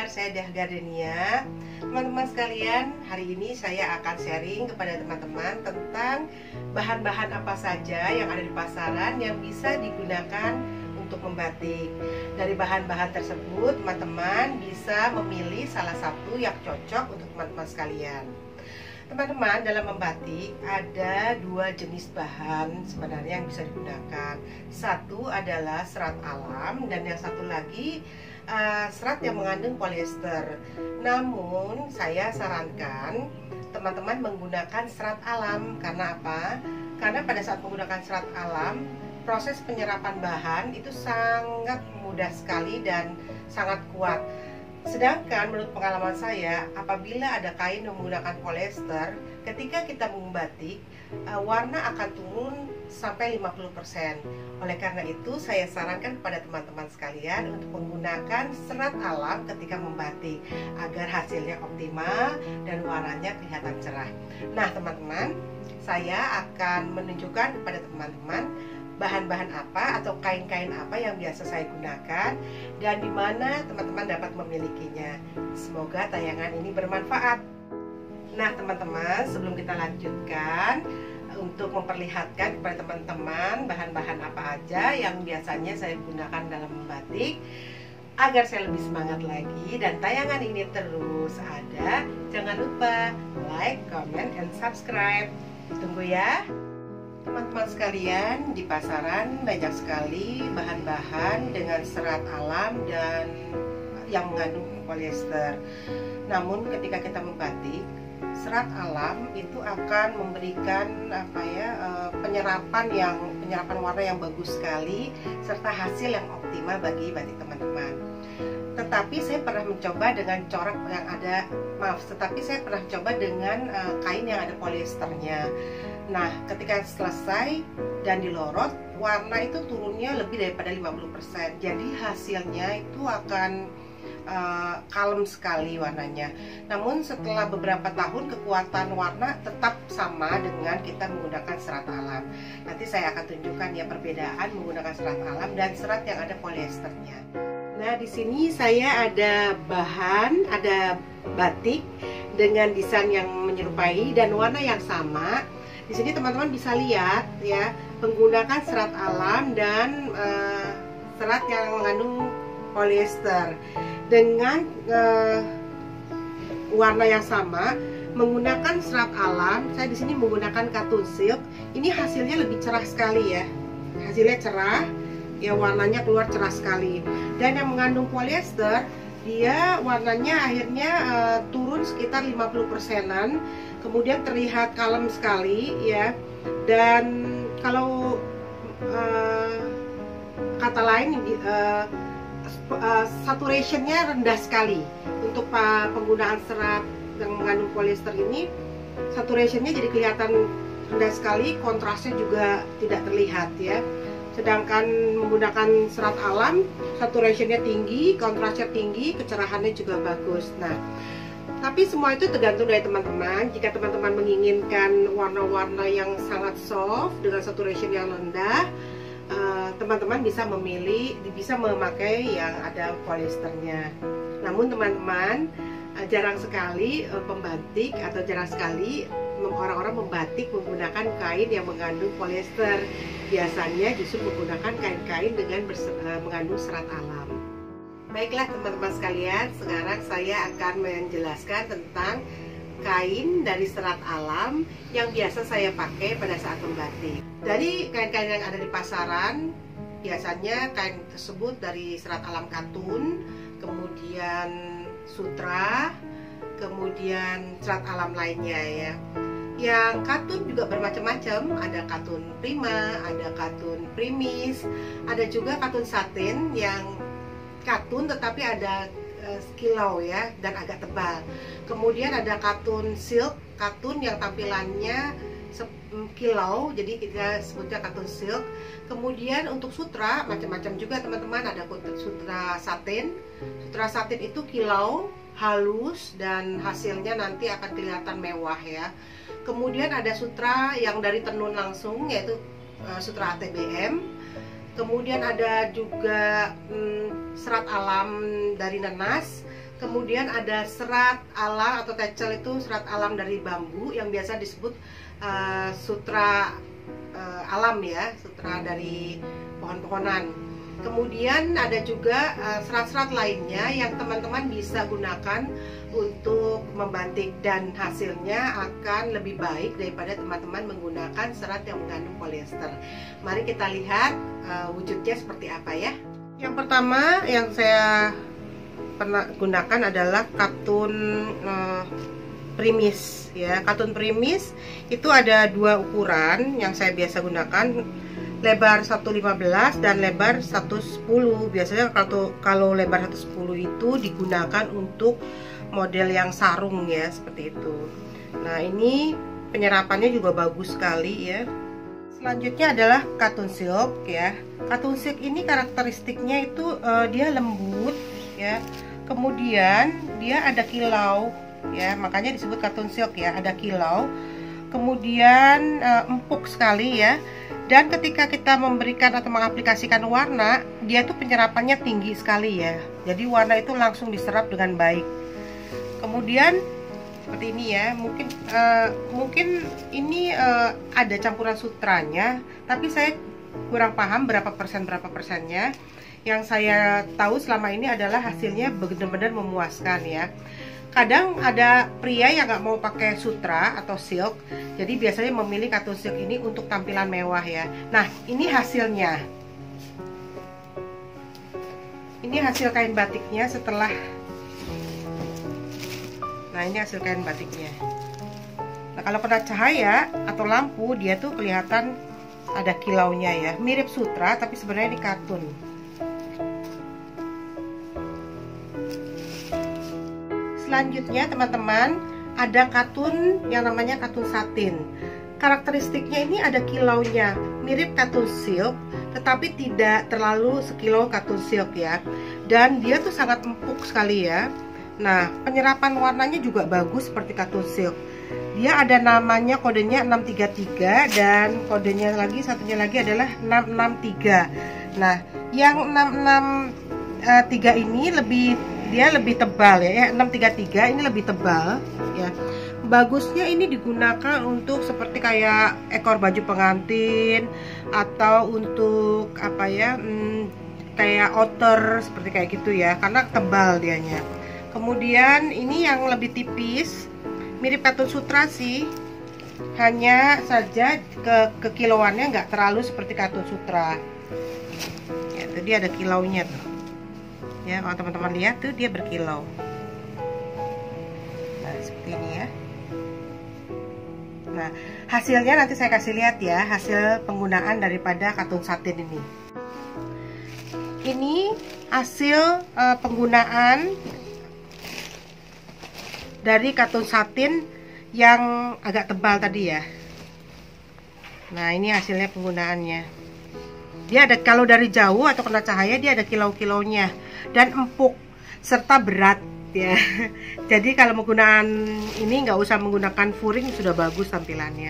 kabar? Saya Dah Gardenia. Teman-teman sekalian, hari ini saya akan sharing kepada teman-teman tentang bahan-bahan apa saja yang ada di pasaran yang bisa digunakan untuk membatik. Dari bahan-bahan tersebut, teman-teman bisa memilih salah satu yang cocok untuk teman-teman sekalian. Teman-teman, dalam membatik ada dua jenis bahan sebenarnya yang bisa digunakan. Satu adalah serat alam dan yang satu lagi serat yang mengandung polyester. Namun saya sarankan teman-teman menggunakan serat alam. Karena apa? Karena pada saat menggunakan serat alam, proses penyerapan bahan itu sangat mudah sekali dan sangat kuat. Sedangkan menurut pengalaman saya, apabila ada kain yang menggunakan polyester, ketika kita membatik, warna akan turun sampai 50%. Oleh karena itu, saya sarankan kepada teman-teman sekalian untuk menggunakan serat alam ketika membatik, agar hasilnya optimal dan warnanya kelihatan cerah. Nah teman-teman, saya akan menunjukkan kepada teman-teman bahan-bahan apa atau kain-kain apa yang biasa saya gunakan dan di mana teman-teman dapat memilikinya. Semoga tayangan ini bermanfaat. Nah teman-teman, sebelum kita lanjutkan, untuk memperlihatkan kepada teman-teman bahan-bahan apa aja yang biasanya saya gunakan dalam membatik, agar saya lebih semangat lagi dan tayangan ini terus ada, jangan lupa like, comment, and subscribe. Tunggu ya. Teman-teman sekalian, di pasaran banyak sekali bahan-bahan dengan serat alam dan yang mengandung polyester. Namun ketika kita membatik, serat alam itu akan memberikan penyerapan warna yang bagus sekali serta hasil yang optimal bagi batik teman-teman. Tetapi saya pernah mencoba dengan corak yang ada, saya pernah coba dengan kain yang ada polyesternya. Nah, ketika selesai dan dilorot, warna itu turunnya lebih daripada 50%. Jadi hasilnya itu akan kalem sekali warnanya. Namun setelah beberapa tahun, kekuatan warna tetap sama dengan kita menggunakan serat alam. Nanti saya akan tunjukkan ya perbedaan menggunakan serat alam dan serat yang ada polyesternya. Nah, di sini saya ada bahan, ada batik dengan desain yang menyerupai dan warna yang sama. Di sini teman-teman bisa lihat ya, menggunakan serat alam dan serat yang mengandung polyester dengan warna yang sama. Menggunakan serat alam, saya di sini menggunakan katun silk. Ini hasilnya lebih cerah sekali ya, hasilnya cerah ya, warnanya keluar cerah sekali. Dan yang mengandung polyester, dia warnanya akhirnya turun sekitar 50%-an, kemudian terlihat kalem sekali ya. Dan kalau kata lain, saturationnya rendah sekali. Untuk penggunaan serat yang mengandung polyester ini, saturationnya jadi kelihatan rendah sekali, kontrasnya juga tidak terlihat ya. Sedangkan menggunakan serat alam, saturationnya tinggi, kontrasnya tinggi, kecerahannya juga bagus. Nah, tapi semua itu tergantung dari teman-teman. Jika teman-teman menginginkan warna-warna yang sangat soft dengan saturation yang rendah, teman-teman bisa memakai yang ada polyesternya. Namun teman-teman, jarang sekali pembatik atau jarang sekali orang-orang membatik menggunakan kain yang mengandung polyester. Biasanya justru menggunakan kain-kain dengan mengandung serat alam. Baiklah teman-teman sekalian, sekarang saya akan menjelaskan tentang kain dari serat alam yang biasa saya pakai pada saat membatik. Dari kain-kain yang ada di pasaran, biasanya kain tersebut dari serat alam katun, kemudian sutra, kemudian serat alam lainnya ya. Yang katun juga bermacam-macam, ada katun prima, ada katun primis, ada juga katun satin yang katun tetapi ada kilau ya dan agak tebal. Kemudian ada katun silk, katun yang tampilannya kilau, jadi kita sebutnya katun silk. Kemudian untuk sutra macam-macam juga teman-teman, ada sutra satin. Sutra satin itu kilau, halus dan hasilnya nanti akan kelihatan mewah ya. Kemudian ada sutra yang dari tenun langsung, yaitu sutra ATBM. Kemudian ada juga serat alam dari nanas. Kemudian ada serat alam atau tecel, itu serat alam dari bambu yang biasa disebut sutra alam ya, sutra dari pohon-pohonan. Kemudian ada juga serat-serat lainnya yang teman-teman bisa gunakan untuk membatik, dan hasilnya akan lebih baik daripada teman-teman menggunakan serat yang mengandung polyester. Mari kita lihat wujudnya seperti apa ya. Yang pertama yang saya pernah gunakan adalah katun primis ya. Katun primis itu ada dua ukuran yang saya biasa gunakan, lebar 1,15 dan lebar 1,10. Biasanya kalau lebar 1,10 itu digunakan untuk model yang sarung ya, seperti itu. Nah, ini penyerapannya juga bagus sekali ya. Selanjutnya adalah katun silk ya. Katun silk ini karakteristiknya itu dia lembut ya. Kemudian dia ada kilau ya, makanya disebut katun silk ya, ada kilau. Kemudian empuk sekali ya. Dan ketika kita memberikan atau mengaplikasikan warna, dia tuh penyerapannya tinggi sekali ya. Jadi warna itu langsung diserap dengan baik. Kemudian seperti ini ya, mungkin ini ada campuran sutranya, tapi saya kurang paham berapa persennya. Yang saya tahu selama ini adalah hasilnya benar-benar memuaskan ya. Kadang ada pria yang nggak mau pakai sutra atau silk, jadi biasanya memilih katun silk ini untuk tampilan mewah ya. Nah, ini hasilnya. Ini hasil kain batiknya setelah. Nah, ini hasil kain batiknya. Nah, kalau kena cahaya atau lampu, dia tuh kelihatan ada kilaunya ya. Mirip sutra, tapi sebenarnya ini katun. Selanjutnya teman-teman, ada katun yang namanya katun satin. Karakteristiknya ini ada kilaunya, mirip katun silk, tetapi tidak terlalu sekilau katun silk ya. Dan dia tuh sangat empuk sekali ya. Nah, penyerapan warnanya juga bagus seperti katun silk. Dia ada namanya, kodenya 633, dan kodenya lagi, satunya lagi adalah 663. Nah, yang 663 ini dia lebih tebal ya. 633 ini lebih tebal ya. Bagusnya ini digunakan untuk seperti kayak ekor baju pengantin, atau untuk apa ya, kayak outer seperti kayak gitu ya, karena tebal dianya. Kemudian ini yang lebih tipis, mirip katun sutra sih, hanya saja kekiloannya nggak terlalu seperti katun sutra ya. Tadi ada kilaunya tuh ya, kalau teman-teman lihat tuh dia berkilau. Nah, seperti ini ya. Nah, hasilnya nanti saya kasih lihat ya, hasil penggunaan daripada katun satin ini. Ini hasil penggunaan dari katun satin yang agak tebal tadi ya. Nah, ini hasilnya penggunaannya. Dia ada, kalau dari jauh atau kena cahaya, dia ada kilau-kilaunya dan empuk serta berat ya. Jadi kalau menggunakan ini nggak usah menggunakan furing, sudah bagus tampilannya.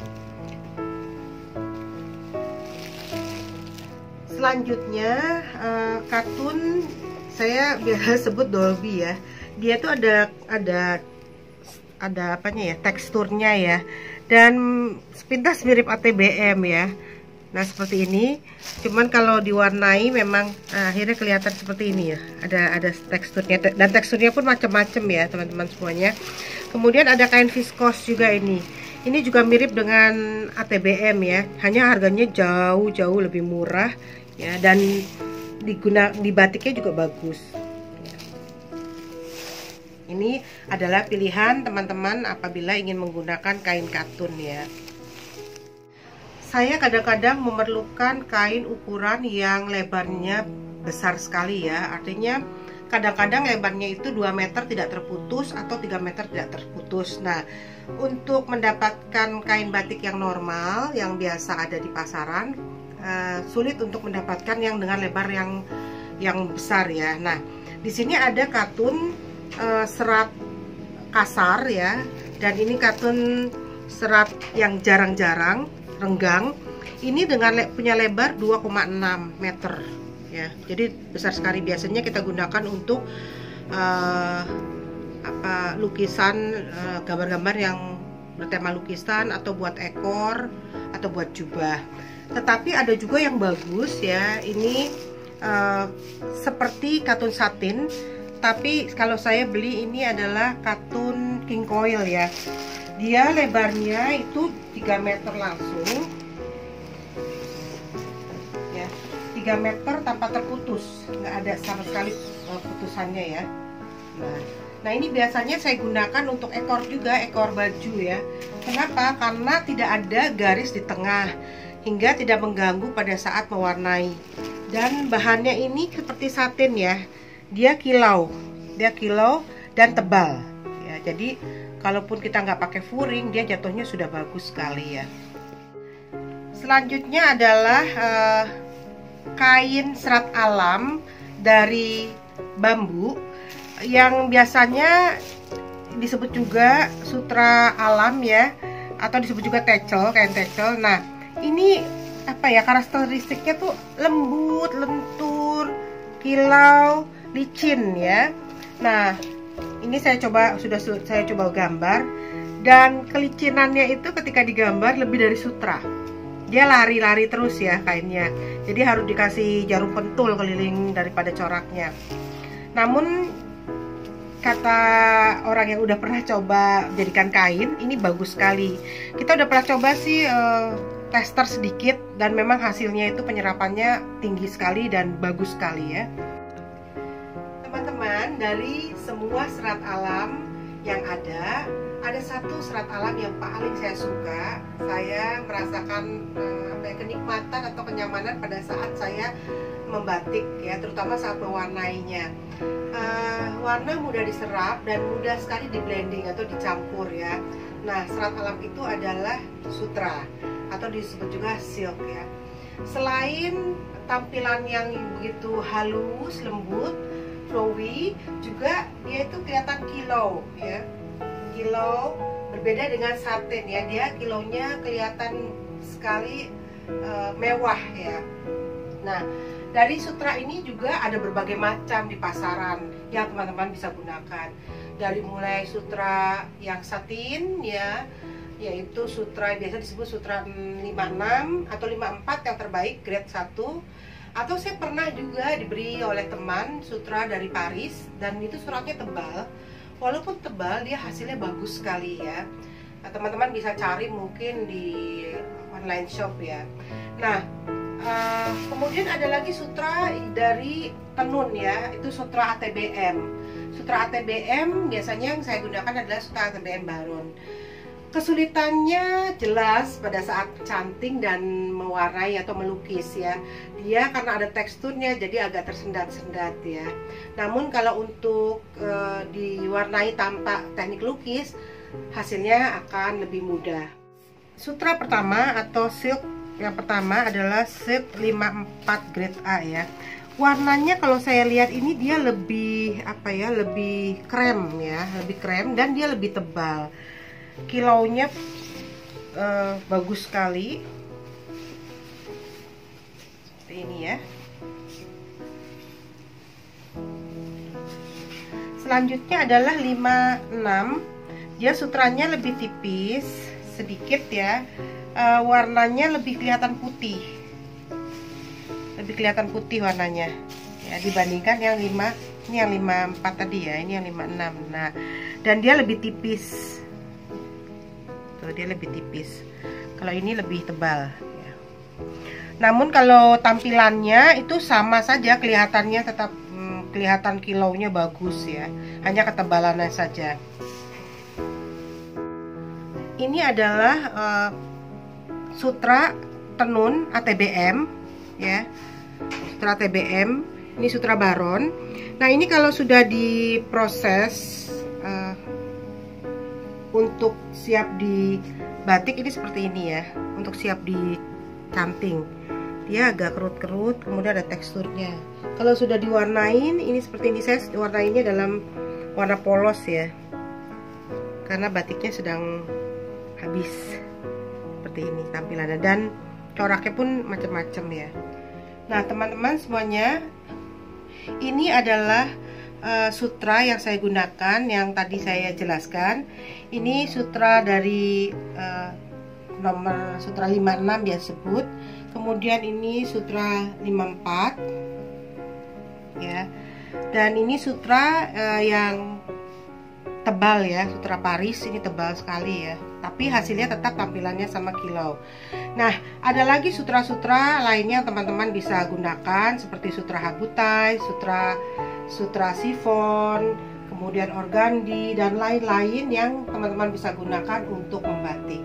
Selanjutnya katun, saya biasa sebut Dolby ya. Dia tuh ada apanya ya, teksturnya ya, dan sepintas mirip ATBM ya. Nah, seperti ini. Cuman kalau diwarnai memang akhirnya kelihatan seperti ini ya. Ada teksturnya, dan teksturnya pun macam-macam ya teman-teman semuanya. Kemudian ada kain viskos juga ini. Ini juga mirip dengan ATBM ya. Hanya harganya jauh lebih murah ya, dan di batiknya juga bagus. Ini adalah pilihan teman-teman apabila ingin menggunakan kain katun ya. Saya kadang-kadang memerlukan kain ukuran yang lebarnya besar sekali ya. Artinya kadang-kadang lebarnya itu 2 meter tidak terputus atau 3 meter tidak terputus. Nah, untuk mendapatkan kain batik yang normal, yang biasa ada di pasaran, sulit untuk mendapatkan yang dengan lebar yang besar ya. Nah, di sini ada katun serat kasar ya, dan ini katun serat yang jarang-jarang, renggang. Ini dengan punya lebar 2,6 meter ya, jadi besar sekali. Biasanya kita gunakan untuk lukisan, gambar-gambar yang bertema lukisan, atau buat ekor atau buat jubah. Tetapi ada juga yang bagus ya, ini seperti katun satin, tapi kalau saya beli ini adalah katun king coil ya. Dia lebarnya itu 3 meter langsung ya, 3 meter tanpa terputus, nggak ada sama sekali putusannya ya. Nah ini biasanya saya gunakan untuk ekor juga, ekor baju ya. Kenapa? Karena tidak ada garis di tengah hingga tidak mengganggu pada saat mewarnai. Dan bahannya ini seperti satin ya, dia kilau dan tebal ya. Jadi kalaupun kita nggak pakai furing, dia jatuhnya sudah bagus sekali ya. Selanjutnya adalah kain serat alam dari bambu yang biasanya disebut juga sutra alam ya, atau disebut juga tecel, kain tecel. Nah ini apa ya, karakteristiknya tuh lembut, lentur, kilau, licin ya. Nah ini saya coba gambar, dan kelicinannya itu ketika digambar lebih dari sutra. Dia lari-lari terus ya kainnya, jadi harus dikasih jarum pentul keliling daripada coraknya. Namun kata orang yang udah pernah coba jadikan kain, ini bagus sekali. Kita udah pernah coba sih tester sedikit, dan memang hasilnya itu penyerapannya tinggi sekali dan bagus sekali ya. Teman-teman, dari semua serat alam yang ada satu serat alam yang paling saya suka. Saya merasakan kenikmatan atau kenyamanan pada saat saya membatik ya, terutama saat mewarnainya. Warna mudah diserap dan mudah sekali di blending atau dicampur ya. Nah serat alam itu adalah sutra atau disebut juga silk ya. Selain tampilan yang begitu halus, lembut, flowy, juga dia itu kelihatan kilau ya. Kilau berbeda dengan satin ya, dia kilaunya kelihatan sekali mewah ya. Nah dari sutra ini juga ada berbagai macam di pasaran yang teman-teman bisa gunakan. Dari mulai sutra yang satin ya, yaitu sutra biasa disebut sutra 56 atau 54 yang terbaik grade 1. Atau saya pernah juga diberi oleh teman sutra dari Paris, dan itu suratnya tebal. Walaupun tebal, dia hasilnya bagus sekali ya. Nah, teman-teman bisa cari mungkin di online shop ya. Nah kemudian ada lagi sutra dari tenun ya, itu sutra ATBM. Sutra ATBM biasanya yang saya gunakan adalah sutra ATBM Baron. Kesulitannya jelas pada saat canting dan mewarnai atau melukis ya. Dia karena ada teksturnya jadi agak tersendat-sendat ya. Namun kalau untuk diwarnai tanpa teknik lukis, hasilnya akan lebih mudah. Sutra pertama atau silk yang pertama adalah silk 54 grade A ya. Warnanya kalau saya lihat ini dia lebih lebih krem ya, lebih krem, dan dia lebih tebal. Kilaunya bagus sekali seperti ini ya. Selanjutnya adalah 56. Dia sutranya lebih tipis sedikit ya. Warnanya lebih kelihatan putih, warnanya ya, dibandingkan yang 5, ini yang 54 tadi ya, ini yang 56. Nah dan dia lebih tipis tuh, dia lebih tipis. Kalau ini lebih tebal ya. Namun kalau tampilannya itu sama saja, kelihatannya tetap kelihatan kilaunya bagus ya, hanya ketebalannya saja. Ini adalah sutra tenun ATBM ya, sutra ATBM, ini sutra Baron. Nah ini kalau sudah diproses untuk siap di batik, ini seperti ini ya, untuk siap di canting. Dia agak kerut-kerut, kemudian ada teksturnya. Kalau sudah diwarnain, ini seperti ini. Saya warnainya dalam warna polos ya, karena batiknya sedang habis. Seperti ini tampilannya, dan coraknya pun macam-macam ya. Nah teman-teman semuanya, ini adalah sutra yang saya gunakan, yang tadi saya jelaskan. Ini sutra dari nomor sutra 56 dia sebut. Kemudian ini sutra 54 ya. Dan ini sutra yang tebal ya, sutra Paris ini tebal sekali ya. Tapi hasilnya tetap tampilannya sama kilau. Nah, ada lagi sutra-sutra lainnya teman-teman bisa gunakan seperti sutra Habutai, sutra sifon, kemudian organdi dan lain-lain yang teman-teman bisa gunakan untuk membatik.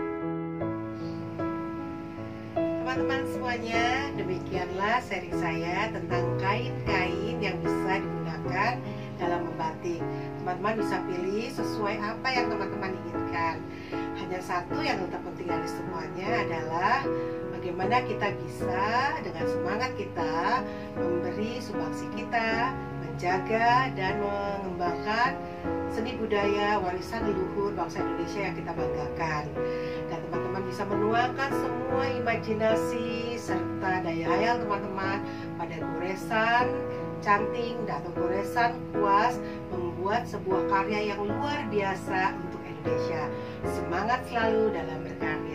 Teman-teman semuanya, demikianlah sharing saya tentang kain-kain yang bisa digunakan dalam membatik. Teman-teman bisa pilih sesuai apa yang teman-teman inginkan. Hanya satu yang terpenting dari semuanya adalah bagaimana kita bisa dengan semangat kita memberi sumbangsi kita, menjaga dan mengembangkan seni budaya warisan leluhur bangsa Indonesia yang kita banggakan. Dan teman-teman bisa menuangkan semua imajinasi serta daya hayal teman-teman pada goresan canting atau goresan kuas, membuat sebuah karya yang luar biasa untuk Indonesia. Semangat selalu dalam berkarya.